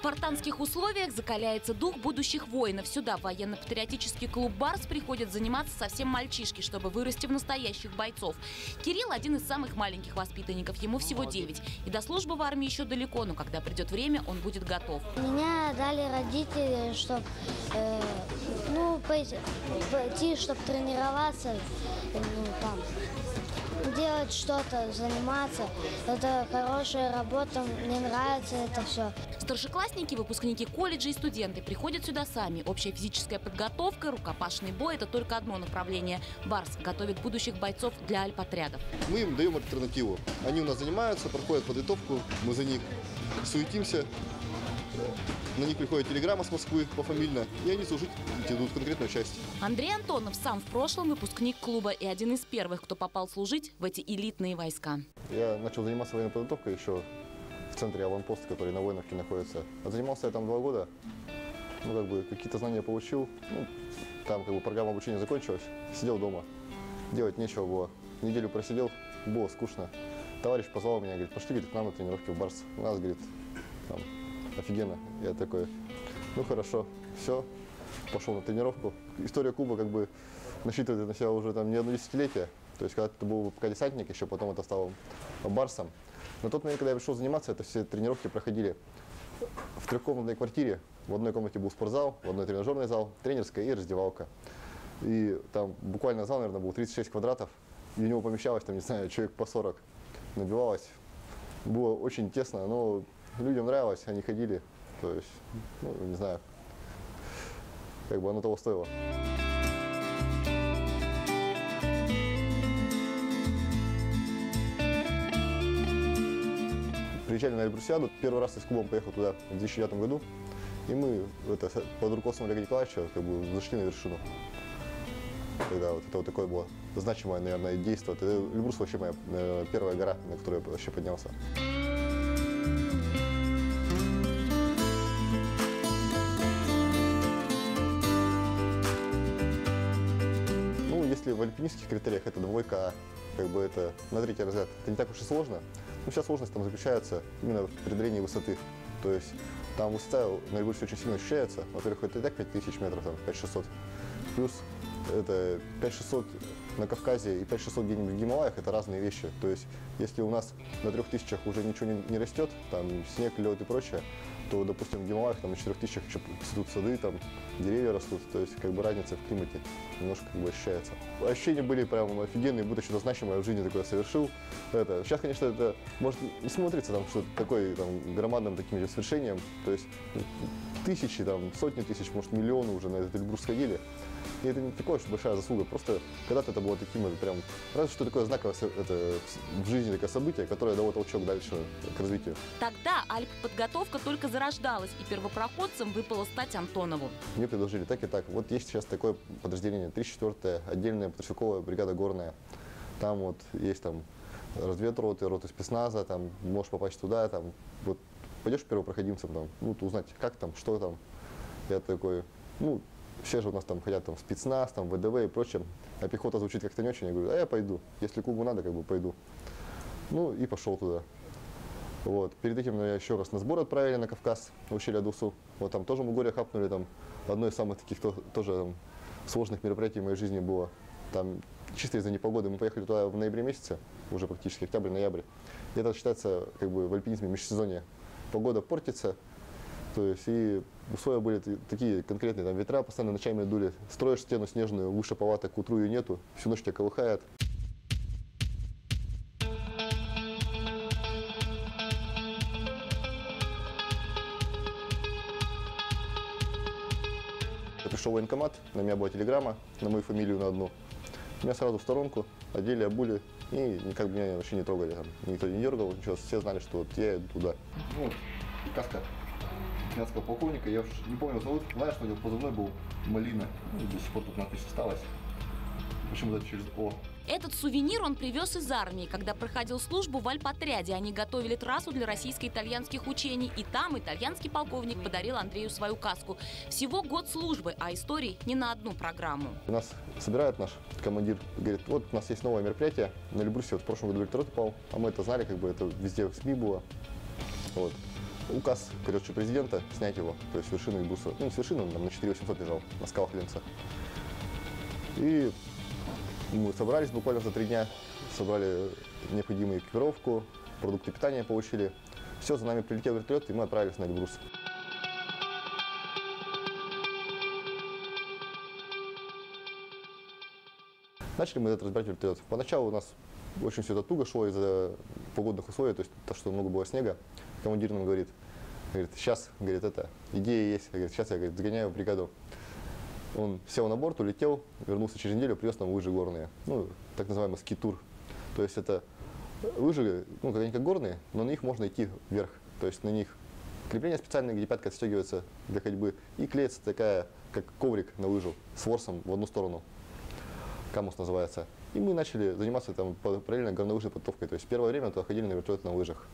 спартанских условиях закаляется дух будущих воинов. Сюда, в военно-патриотический клуб «Барс», приходят заниматься совсем мальчишки, чтобы вырасти в настоящих бойцов. Кирилл – один из самых маленьких воспитанников, ему всего 9. И до службы в армии еще далеко, но когда придет время, он будет готов. Меня дали родители, чтобы пойти, чтобы тренироваться, делать что-то, заниматься. Это хорошая работа, мне нравится это все. Старшеклассники, выпускники колледжа и студенты приходят сюда сами. Общая физическая подготовка, рукопашный бой – это только одно направление. «Барс» готовит будущих бойцов для альпотрядов. Мы им даем альтернативу. Они у нас занимаются, проходят подготовку, мы за них суетимся. На них приходит телеграмма с Москвы пофамильно, и они служить идут в конкретную часть. Андрей Антонов сам в прошлом выпускник клуба и один из первых, кто попал служить в эти элитные войска. Я начал заниматься военной подготовкой еще в центре аванпоста, который на Воиновке находится. Занимался я там 2 года, какие-то знания получил. Там программа обучения закончилась, сидел дома, делать нечего было. Неделю просидел, было скучно. Товарищ позвал меня, говорит, пошли, говорит, к нам на тренировки в «Барс». У нас, говорит, там офигенно. Я такой, ну хорошо, все, пошел на тренировку. История клуба насчитывает на себя уже не одно десятилетие. То есть когда-то был пока десантник, еще потом это стало «Барсом». На тот момент, когда я пришел заниматься, это все тренировки проходили в 3-комнатной квартире. В одной комнате был спортзал, в одной тренажерный зал, тренерская и раздевалка. И там буквально зал, наверное, был 36 квадратов, и в него помещалось, не знаю, человек по 40. Набивалось. Было очень тесно, но людям нравилось, они ходили. То есть, не знаю, оно того стоило. Приезжали на Эльбрусиаду. Первый раз я с клубом поехал туда в 2009 году. И мы под руководством Олега Николаевича зашли на вершину. Тогда это такое было значимое, наверное, действие. Эльбрус вообще моя первая гора, на которую я вообще поднялся. Если в альпинистских критериях это 2 это на 3-й разряд, это не так уж и сложно. Но вся сложность там заключается именно в преодолении высоты. То есть там высота на Эльбрусе очень сильно ощущается. Во-первых, это и так 5000 метров, 5600. Плюс это 5600 на Кавказе и 5600 где-нибудь в Гималаях, это разные вещи. То есть если у нас на 3000 уже ничего не растет, там снег, лед и прочее, то, допустим, в Гималаях на 4000 еще цветут сады, там деревья растут, то есть разница в климате немножко ощущается. Ощущения были прям офигенные, будто что-то значимое в жизни такое совершил. Сейчас, конечно, это может не смотрится что-то такое громадным таким свершением, то есть тысячи, сотни тысяч, может миллионы уже на этот Эльбрус сходили. И это не такое, что большая заслуга, просто когда-то это было таким, разве что такое знаковое в жизни такое событие, которое дало толчок дальше к развитию. Тогда альпподготовка только зарождалась, и первопроходцем выпало стать Антонову. Мне предложили так и так. Вот есть сейчас такое подразделение, 34-я отдельная мотострелковая бригада горная. Там есть разведроты, роты спецназа, можешь попасть туда, пойдешь первопроходимцем, узнать, как там, что там. Я такой, все же у нас хотят в спецназ, ВДВ и прочее, а пехота звучит как-то не очень. Я говорю, а я пойду, если клубу надо, пойду. И пошел туда. Перед этим меня еще раз на сбор отправили на Кавказ, в ущелье Адусу. Там тоже мы горе хапнули, одно из самых таких тоже сложных мероприятий в моей жизни было. Чисто из-за непогоды мы поехали туда в ноябре месяце, уже практически октябрь-ноябрь. И это считается в альпинизме межсезонье. Погода портится. То есть и условия были такие конкретные, ветра постоянно ночами дули, строишь стену снежную, выше палаток, к утру ее нету, всю ночь тебя колыхает. Я пришел в военкомат, на меня была телеграмма, на мою фамилию на одну. Меня сразу в сторонку одели, обули и никак меня вообще не трогали, никто не дергал, ничего, все знали, что я иду туда. Каска немецкого полковника, я уж не помню его зовут, знаешь, что у него позывной был Малина. До сих пор тут надпись осталась. Почему-то через О. Этот сувенир он привез из армии, когда проходил службу в альпотряде. Они готовили трассу для российско-итальянских учений. И там итальянский полковник подарил Андрею свою каску. Всего год службы, а историй не на одну программу. У нас собирает наш командир, говорит, вот у нас есть новое мероприятие. На Эльбрусе в прошлом году вертолет упал, а мы это знали, это везде в СМИ было. указ, короче, президента снять его, то есть с вершины Эльбруса. Ну, с вершины он там на 4800 лежал, на скалах Ленца. И мы собрались буквально за 3 дня, собрали необходимую экипировку, продукты питания получили. Все, за нами прилетел вертолет, и мы отправились на Эльбрус. Начали мы разбирать вертолет. Поначалу у нас очень все это туго шло из-за погодных условий, то есть то, что много было снега. Командир нам говорит, сейчас, говорит, идея есть, говорит, сейчас я, говорит, загоняю бригаду. Он сел на борт, улетел, вернулся через неделю, привез нам лыжи горные, ну, так называемый ски-тур. То есть это лыжи, ну, они как горные, но на них можно идти вверх. То есть на них крепление специальное, где пятка отстегивается для ходьбы, и клеится такая, как коврик на лыжу, с ворсом в одну сторону. Камус называется. И мы начали заниматься там параллельно горнолыжной подготовкой. То есть первое время туда ходили на вертолете на лыжах.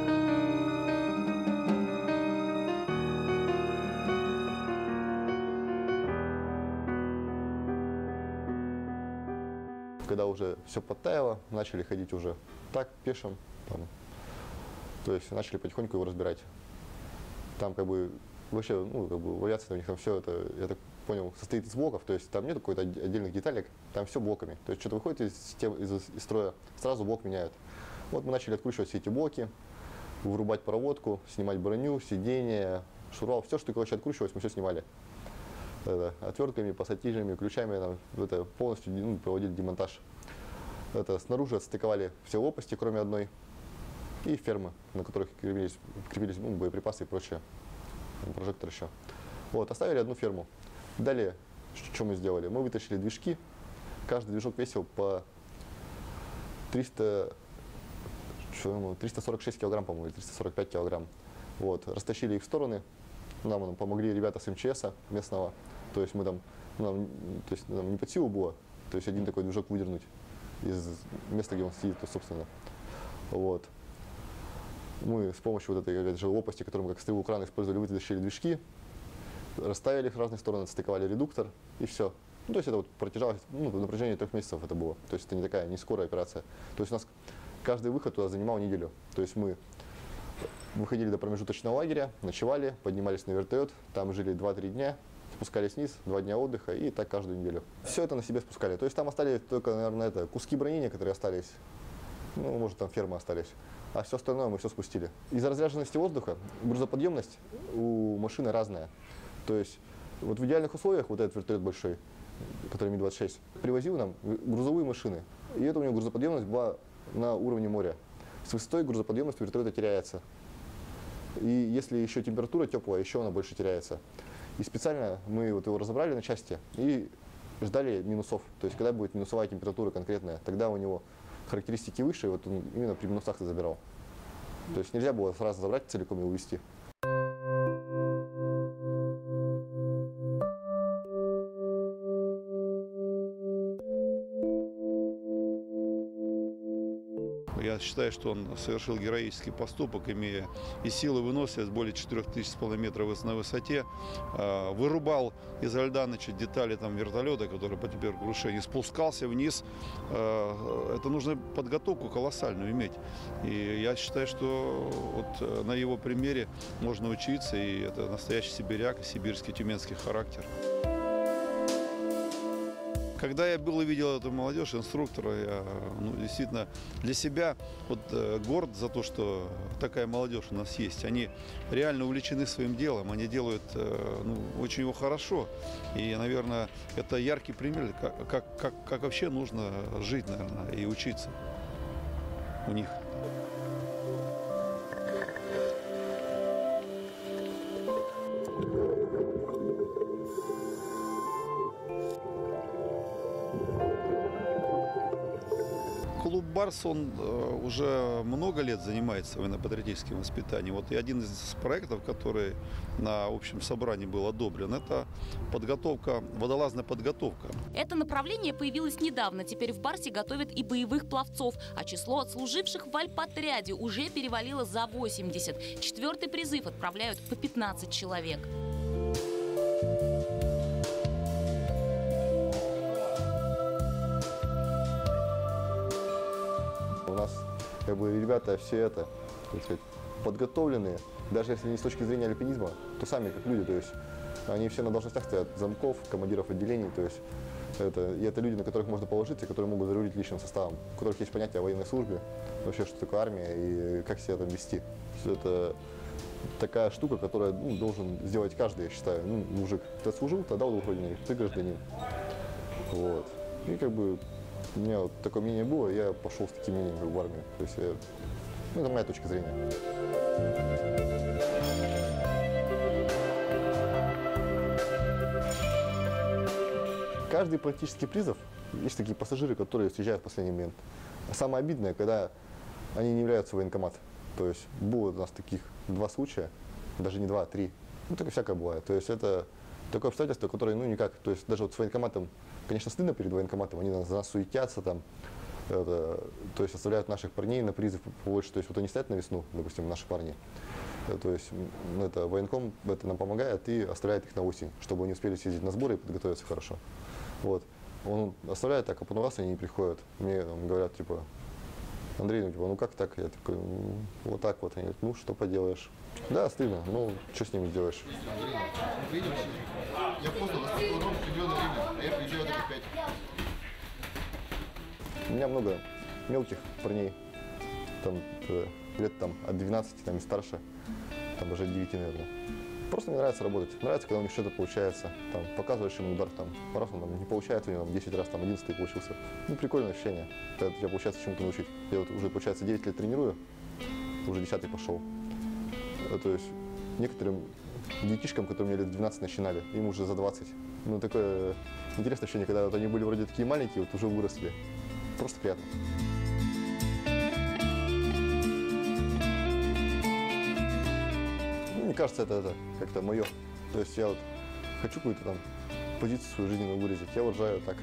Когда уже все подтаяло, начали ходить уже так, пешим. Там. То есть начали потихоньку его разбирать. Там как бы вообще, ну, как бы в авиации у них там все это, я так понял, состоит из блоков, то есть там нет какой-то отдельных деталек, там все блоками. То есть что-то выходит из строя, сразу блок меняют. Вот мы начали откручивать все эти блоки, вырубать проводку, снимать броню, сиденье, штурвал, все, что, короче, откручивалось, мы все снимали. Отвертками, пассатижами, ключами полностью проводили демонтаж. Снаружи отстыковали все лопасти, кроме одной, и фермы, на которых крепились боеприпасы и прочее, прожектор еще. Вот, оставили одну ферму. Далее, что мы сделали? Мы вытащили движки, каждый движок весил по 346 килограмм, по-моему, или 345 килограмм. Вот, растащили их в стороны, нам помогли ребята с МЧСа местного, то есть нам не под силу было, то есть один такой движок выдернуть из места, где он сидит, собственно. Вот. Мы с помощью вот этой же лопасти, которую мы как стрелу крана использовали, вытащили движки, расставили их в разные стороны, отстыковали редуктор, и все. Ну, то есть это вот протяжалось, на протяжении 3 месяцев это было. То есть это не такая, не скорая операция. То есть у нас каждый выход туда занимал неделю. То есть мы выходили до промежуточного лагеря, ночевали, поднимались на вертолет, там жили 2-3 дня, спускались вниз, 2 дня отдыха, и так каждую неделю. Все это на себе спускали. То есть там остались только, наверное, куски брони, которые остались, ну, может, там фермы остались. А все остальное мы все спустили. Из-за разряженности воздуха грузоподъемность у машины разная. То есть вот в идеальных условиях вот этот вертолет большой, который Ми-26, привозил нам грузовые машины. И это у него грузоподъемность была на уровне моря. С высотой грузоподъемность вертолета теряется. И если еще температура теплая, еще она больше теряется. И специально мы вот его разобрали на части и ждали минусов. То есть когда будет минусовая температура конкретная, тогда у него характеристики выше, и вот он именно при минусах и забирал. То есть нельзя было сразу забрать целиком и увезти. Я считаю, что он совершил героический поступок, имея и силы выносливость более 4500 метров на высоте. Вырубал изо льда, детали вертолета, который потерпел крушение, спускался вниз. Это нужно подготовку колоссальную иметь. И я считаю, что вот на его примере можно учиться, и это настоящий сибиряк, сибирский, тюменский характер. Когда я был и видел эту молодежь, инструктора, я действительно для себя горд за то, что такая молодежь у нас есть. Они реально увлечены своим делом, они делают очень его хорошо. И, наверное, это яркий пример, как вообще нужно жить, наверное, и учиться у них. Клуб «Барс», он уже много лет занимается военно-патриотическим воспитанием. Вот и один из проектов, который на общем собрании был одобрен, это водолазная подготовка. Это направление появилось недавно. Теперь в «Барсе» готовят и боевых пловцов, а число отслуживших в альпотряде уже перевалило за 80. 4-й призыв отправляют по 15 человек. У нас ребята все так сказать, подготовленные, даже если не с точки зрения альпинизма, то сами как люди, то есть они все на должностях стоят, замков, командиров отделений, то есть это люди, на которых можно положиться, которые могут зарулить личным составом, у которых есть понятие о военной службе, вообще, что такое армия и как себя там вести. Это такая штука, которая должен сделать каждый, я считаю. Ну, мужик, ты отслужил, тогда в родине, ты гражданин. Вот. И как бы у меня вот такое мнение было, я пошел с таким мнением в армию. То есть это моя точка зрения. Каждый практически призов, есть такие пассажиры, которые съезжают в последний момент. А самое обидное, когда они не являются в военкомат. То есть было у нас таких 2 случая, даже не 2, а 3. Ну, такое всякое бывает. То есть это такое обстоятельство, которое, ну, никак, то есть даже вот с военкоматом, конечно, стыдно перед военкоматом, они за нас суетятся там, то есть оставляют наших парней на призыв побольше. То есть вот они стоят на весну, допустим, наши парни. То есть это военком это нам помогает и оставляет их на осень, чтобы они успели съездить на сборы и подготовиться хорошо. Вот. Он оставляет так, а потом раз они не приходят. Мне там говорят, типа, Андрей, ну, типа, ну как так? Я такой, вот так вот. Они говорят, ну что поделаешь? Да, стыдно, ну что с ними сделаешь? Я поздно наступил ровно определенное время, а я приезжаю только 5. У меня много мелких парней, там лет там, от 12 там, и старше, там даже от 9, наверное. Просто мне нравится работать. Нравится, когда у них что-то получается. Там, показываешь им удар, там, по-разному, там, не получается у него, там, 10 раз, там, 11 получился. Ну, прикольное ощущение, когда у тебя получается чему-то научить. Я вот уже, получается, 9 лет тренирую, уже 10-й пошел. То есть некоторым детишкам, которые мне лет 12 начинали, им уже за 20. Ну, такое интересное ощущение, когда вот они были вроде такие маленькие, вот уже выросли. Просто приятно. Мне кажется, это как-то мое. То есть я вот хочу какую-то там позицию свою жизненную выразить. Я вот желаю так.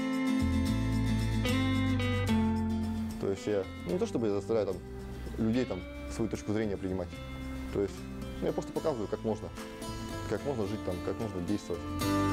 То есть я не то чтобы я заставляю там людей там свою точку зрения принимать. То есть я просто показываю, как можно жить там, как можно действовать.